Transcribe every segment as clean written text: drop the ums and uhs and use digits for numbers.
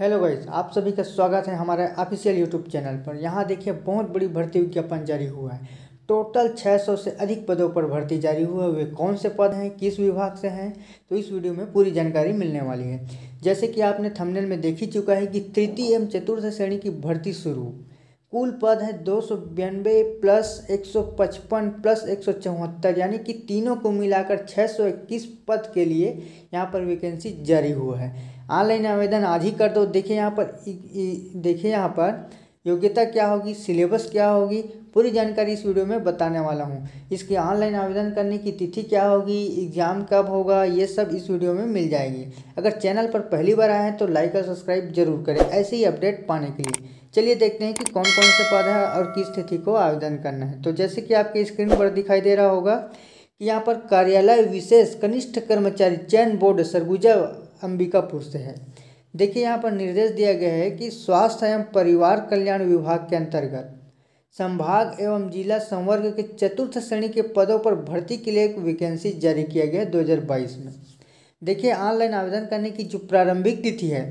Hello guys, आप सभी का स्वागत है हमारे ऑफिशियल यूट्यूब चैनल पर। यहाँ देखिए बहुत बड़ी भर्ती विज्ञापन जारी हुआ है। टोटल 600 से अधिक पदों पर भर्ती जारी हुआ है। वे कौन से पद हैं, किस विभाग से हैं, तो इस वीडियो में पूरी जानकारी मिलने वाली है। जैसे कि आपने थंबनेल में देख ही चुका है कि तृतीय एवं चतुर्थ श्रेणी की भर्ती शुरू। कुल पद है 292 प्लस 155 प्लस 174, यानी कि तीनों को मिलाकर 621 पद के लिए यहाँ पर वैकेंसी जारी हुआ है। ऑनलाइन आवेदन आज ही कर दो। देखिए यहाँ पर योग्यता क्या होगी, सिलेबस क्या होगी, पूरी जानकारी इस वीडियो में बताने वाला हूँ। इसके ऑनलाइन आवेदन करने की तिथि क्या होगी, एग्ज़ाम कब होगा, ये सब इस वीडियो में मिल जाएगी। अगर चैनल पर पहली बार आए हैं तो लाइक और सब्सक्राइब जरूर करें ऐसे ही अपडेट पाने के लिए। चलिए देखते हैं कि कौन कौन से पद है और किस तिथि को आवेदन करना है। तो जैसे कि आपके स्क्रीन पर दिखाई दे रहा होगा कि यहाँ पर कार्यालय विशेष कनिष्ठ कर्मचारी चयन बोर्ड सरगुजा अंबिकापुर से है। देखिए यहाँ पर निर्देश दिया गया है कि स्वास्थ्य एवं परिवार कल्याण विभाग के अंतर्गत संभाग एवं जिला संवर्ग के चतुर्थ श्रेणी के पदों पर भर्ती के लिए एक वैकेंसी जारी किया गया है 2022 में। देखिए ऑनलाइन आवेदन करने की जो प्रारंभिक तिथि है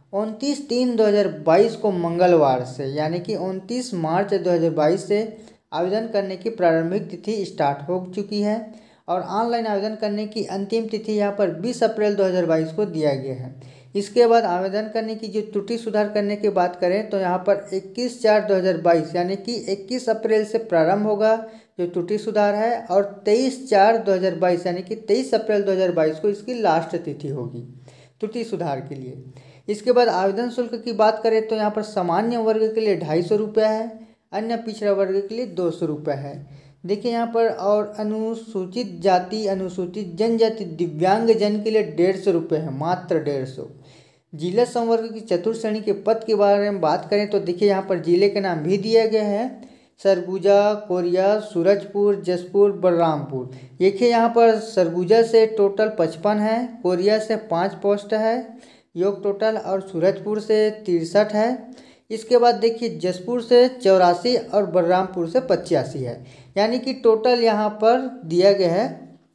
29/3/2022 को मंगलवार से, यानी कि 29 मार्च 2022 से आवेदन करने की प्रारंभिक तिथि स्टार्ट हो चुकी है। और ऑनलाइन आवेदन करने की अंतिम तिथि यहाँ पर 20 अप्रैल 2022 को दिया गया है। इसके बाद आवेदन करने की जो त्रुटि सुधार करने की बात करें तो यहाँ पर 21/4/2022 यानी कि 21 अप्रैल से प्रारंभ होगा जो त्रुटि सुधार है, और 23/4/2022 यानी कि 23 अप्रैल 2022 को इसकी लास्ट तिथि होगी त्रुटि सुधार के लिए। इसके बाद आवेदन शुल्क की बात करें तो यहाँ पर सामान्य वर्ग के लिए 250 रुपये है, अन्य पिछड़ा वर्ग के लिए 200 रुपये है। देखिए यहाँ पर और अनुसूचित जाति, अनुसूचित जनजाति, दिव्यांग जन के लिए 150 रुपये है, मात्र 150। जिला संवर्ग की चतुर्थ श्रेणी के पद के बारे में बात करें तो देखिए यहाँ पर जिले के नाम भी दिया गया है, सरगुजा, कोरिया, सूरजपुर, जसपुर, बलरामपुर। देखिए यहाँ पर सरगुजा से टोटल 55 है, कोरिया से 5 पोस्ट है योग टोटल, और सूरजपुर से 63 है। इसके बाद देखिए जसपुर से 84 और बलरामपुर से 85 है, यानी कि टोटल यहाँ पर दिया गया है।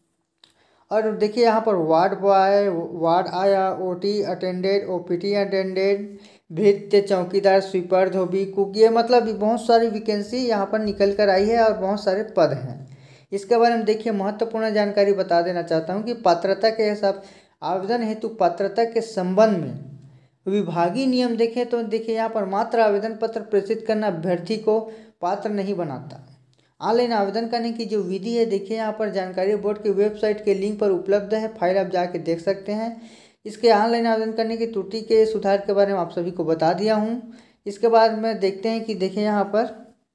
और देखिए यहाँ पर वार्ड बॉय, वार्ड आया, ओटी अटेंडेंट, ओपीटी अटेंडेंट, भृत्य, चौकीदार, स्वीपर, धोबी, कुक, ये मतलब बहुत सारी वैकेंसी यहाँ पर निकल कर आई है और बहुत सारे पद हैं। इसके बारे में देखिए महत्वपूर्ण जानकारी बता देना चाहता हूँ कि पात्रता के हिसाब आवेदन हेतु पात्रता के संबंध में विभागीय नियम देखें तो देखिए यहाँ पर मात्र आवेदन पत्र प्रेषित करना अभ्यर्थी को पात्र नहीं बनाता। ऑनलाइन आवेदन करने की जो विधि है देखिए यहाँ पर जानकारी बोर्ड की वेबसाइट के लिंक पर उपलब्ध है, फाइल आप जाके देख सकते हैं। इसके ऑनलाइन आवेदन करने की त्रुटि के सुधार के बारे में आप सभी को बता दिया हूँ। इसके बाद में देखते हैं कि देखिए यहाँ पर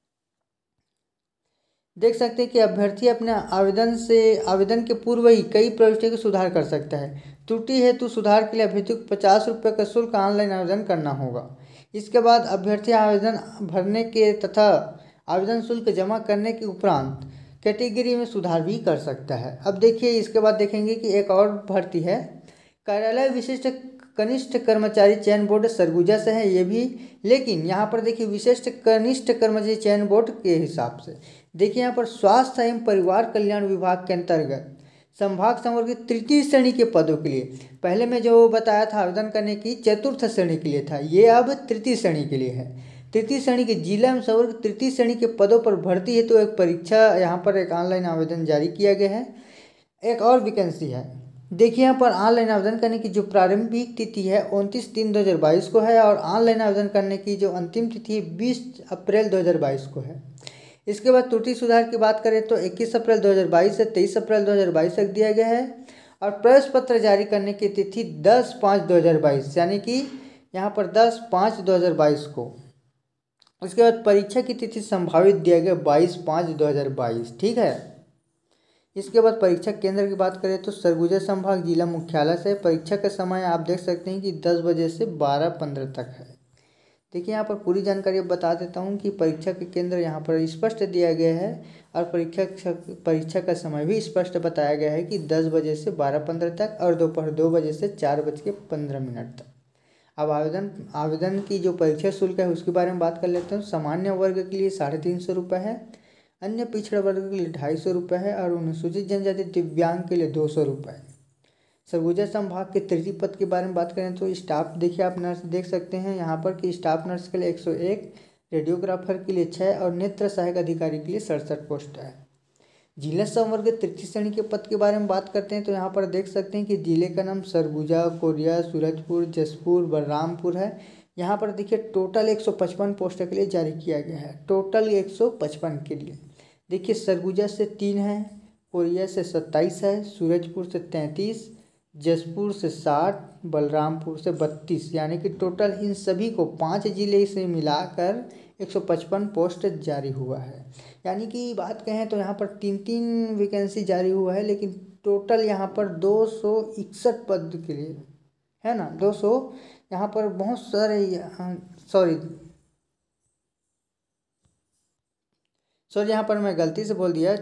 देख सकते हैं कि अभ्यर्थी अपने आवेदन के पूर्व ही कई प्रविष्टियों को सुधार कर सकता है। त्रुटि हेतु सुधार के लिए अभ्यर्थी को 50 रुपये का शुल्क ऑनलाइन आवेदन करना होगा। इसके बाद अभ्यर्थी आवेदन भरने के तथा आवेदन शुल्क जमा करने के उपरांत कैटेगरी में सुधार भी कर सकता है। अब देखिए इसके बाद देखेंगे कि एक और भर्ती है, कार्यालय विशिष्ट कनिष्ठ कर्मचारी चयन बोर्ड सरगुजा से है ये भी, लेकिन यहाँ पर देखिए विशिष्ट कनिष्ठ कर्मचारी चयन बोर्ड के हिसाब से देखिए यहाँ पर स्वास्थ्य एवं परिवार कल्याण विभाग के अंतर्गत संभाग संवर्ग की तृतीय श्रेणी के पदों के लिए, पहले मैं जो बताया था आवेदन करने की चतुर्थ श्रेणी के लिए था, ये अब तृतीय श्रेणी के लिए है। तृतीय श्रेणी के जिला एवं संवर्ग तृतीय श्रेणी के पदों पर भर्ती है तो एक परीक्षा यहाँ पर एक ऑनलाइन आवेदन जारी किया गया है। एक और वैकेंसी है, देखिए यहाँ पर ऑनलाइन आवेदन करने की जो प्रारंभिक तिथि है 29/3/2022 को है, और ऑनलाइन आवेदन करने की जो अंतिम तिथि 20 अप्रैल 2022 को है। इसके बाद त्रुटि सुधार की बात करें तो 21 अप्रैल 2022 से 23 अप्रैल 2022 तक दिया गया है, और प्रवेश पत्र जारी करने की तिथि 10/5/2022 यानी कि यहाँ पर 10/5/2022 को। उसके बाद परीक्षा की तिथि संभावित दिया गया 22/5/2022, ठीक है। इसके बाद परीक्षा केंद्र की बात करें तो सरगुजा संभाग जिला मुख्यालय से परीक्षा का समय आप देख सकते हैं कि 10 बजे से 12:15 तक है। देखिए यहाँ पर पूरी जानकारी अब बता देता हूँ कि परीक्षा के केंद्र यहाँ पर स्पष्ट दिया गया है, और परीक्षा का समय भी स्पष्ट बताया गया है कि 10 बजे से 12:15 तक और दोपहर 2 बजे से 4:15 तक। अब आवेदन की जो परीक्षा शुल्क है उसके बारे में बात कर लेते हैं। सामान्य वर्ग के लिए 350 रुपये है, अन्य पिछड़ा वर्ग के लिए 250 रुपये है, और अनुसूचित जनजाति दिव्यांग के लिए 200 रुपये है। सरगुजा संभाग के तृतीय पद के बारे में बात करें तो स्टाफ देखिए आप नर्स देख सकते हैं यहाँ पर कि स्टाफ नर्स के लिए 101, रेडियोग्राफर के लिए 6 और नेत्र सहायक अधिकारी के लिए 67 पोस्ट है। जिला संवर्ग तृतीय श्रेणी के पद के बारे में बात करते हैं तो यहाँ पर देख सकते हैं कि जिले का नाम सरगुजा, कोरिया, सूरजपुर, जसपुर, बलरामपुर है। यहाँ पर देखिए टोटल 155 पोस्ट के लिए जारी किया गया है, टोटल 155 के लिए। देखिए सरगुजा से 3 है, कोरिया से 27 है, सूरजपुर से 33, जसपुर से 60, बलरामपुर से 32, यानी कि टोटल इन सभी को 5 जिले से मिलाकर 155 पोस्ट जारी हुआ है। यानी कि बात कहें तो यहाँ पर 3 वैकेंसी जारी हुआ है, लेकिन टोटल यहाँ पर 261 पद के लिए है ना, 200 यहाँ पर बहुत सारे सॉरी यहाँ पर मैं गलती से बोल दिया,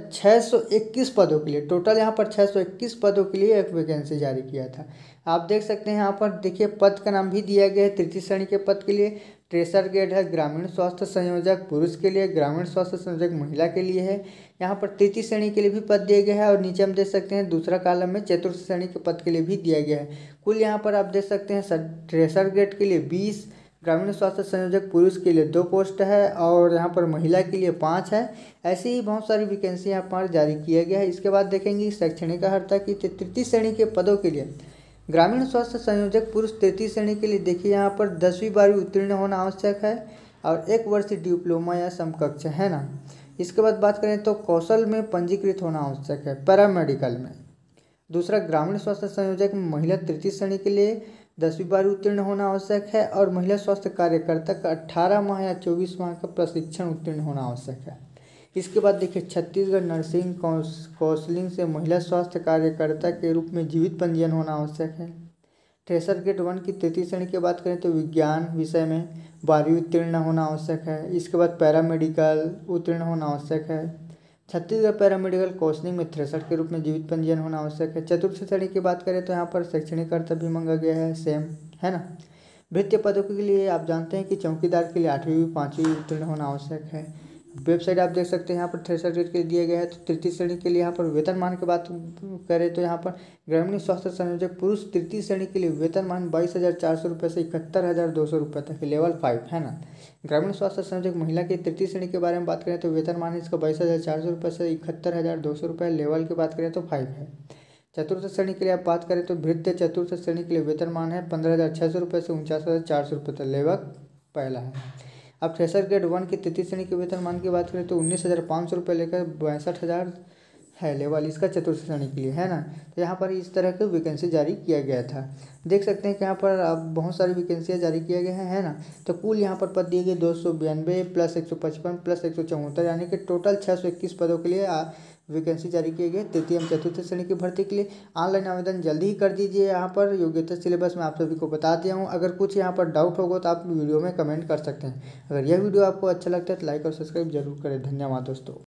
621 पदों के लिए, टोटल यहाँ पर 621 पदों के लिए एक वैकेंसी जारी किया था। आप देख सकते हैं यहाँ पर देखिए पद का नाम भी दिया गया है। तृतीय श्रेणी के पद के लिए ट्रेसर ग्रेड है, ग्रामीण स्वास्थ्य संयोजक पुरुष के लिए, ग्रामीण स्वास्थ्य संयोजक महिला के लिए है। यहाँ पर तृतीय श्रेणी के लिए भी पद दिया गया है और नीचे हम देख सकते हैं दूसरा कॉलम में चतुर्थ श्रेणी के पद के लिए भी दिया गया है। कुल यहाँ पर आप देख सकते हैं ट्रेसर ग्रेड के लिए 20, ग्रामीण स्वास्थ्य संयोजक पुरुष के लिए 2 पोस्ट है और यहाँ पर महिला के लिए 5 है। ऐसी ही बहुत सारी वैकेंसी यहाँ पर जारी किया गया है। इसके बाद देखेंगे शैक्षणिक अर्हता की तृतीय श्रेणी के पदों के लिए ग्रामीण स्वास्थ्य संयोजक पुरुष तृतीय श्रेणी के लिए देखिए यहाँ पर 10वीं 12वीं उत्तीर्ण होना आवश्यक है और 1 वर्ष डिप्लोमा या समकक्ष है ना। इसके बाद बात करें तो कौशल में पंजीकृत होना आवश्यक है पैरामेडिकल में। दूसरा ग्रामीण स्वास्थ्य संयोजक महिला तृतीय श्रेणी के लिए 10वीं 12वीं उत्तीर्ण होना आवश्यक है और महिला स्वास्थ्य कार्यकर्ता का 18 माह या 24 माह का प्रशिक्षण उत्तीर्ण होना आवश्यक है। इसके बाद देखिए छत्तीसगढ़ नर्सिंग काउंसलिंग से महिला स्वास्थ्य कार्यकर्ता के रूप में जीवित पंजीयन होना आवश्यक है। ट्रेसर ग्रेड 1 की तृतीय श्रेणी की बात करें तो विज्ञान विषय में 12वीं उत्तीर्ण होना आवश्यक है। इसके बाद पैरामेडिकल उत्तीर्ण होना आवश्यक है। छत्तीसगढ़ पैरामेडिकल काउंसलिंग में 63 के रूप में जीवित पंजीयन होना आवश्यक है। चतुर्थ श्रेणी की बात करें तो यहाँ पर शैक्षणिक अर्हता भी मांगा गया है, सेम है ना। भृत्य पदों के लिए आप जानते हैं कि चौकीदार के लिए 8वीं 5वीं उत्तीर्ण होना आवश्यक है। वेबसाइट आप देख सकते हैं यहाँ पर ट्रेसर ग्रेड के लिए दिया गया है। तो तृतीय श्रेणी के लिए यहाँ पर वेतनमान की बात करें तो यहाँ पर ग्रामीण स्वास्थ्य संयोजक पुरुष तृतीय श्रेणी के लिए वेतनमान 22,400 रुपये से 71,200 रुपये तक लेवल 5 है ना। ग्रामीण स्वास्थ्य संयोजक महिला की तृतीय श्रेणी के बारे में बात करें तो वेतनमान इसका 22,400 रुपये से 71,200 रुपये, लेवल की बात करें तो 5 है। चतुर्थ श्रेणी के लिए आप बात करें तो भृत्य चतुर्थ श्रेणी के लिए वेतनमान है 15,600 रुपये से 49,400 रुपये तक, लेवल पहला है। अब ट्रेसर ग्रेड 1 की तृतीय श्रेणी के वेतनमान की बात करें तो 19,500 रुपये लेकर 62,000 है लेवल इसका चतुर्थ श्रेणी के लिए है ना। तो यहाँ पर इस तरह की वैकेंसी जारी किया गया था। देख सकते हैं कि यहाँ पर अब बहुत सारी वैकेंसियाँ जारी किए गए हैं है ना। तो कुल यहाँ पर पद दिए गए 292 प्लस 155 प्लस 174, यानी कि टोटल 621 पदों के लिए वैकेंसी जारी किए गए तृतीय एवं चतुर्थ श्रेणी की भर्ती के लिए। ऑनलाइन आवेदन जल्दी ही कर दीजिए। यहाँ पर योग्यता सिलेबस मैं आप सभी को बता दिया हूँ। अगर कुछ यहाँ पर डाउट होगा तो आप वीडियो में कमेंट कर सकते हैं। अगर यह वीडियो आपको अच्छा लगता है तो लाइक और सब्सक्राइब जरूर करें। धन्यवाद दोस्तों।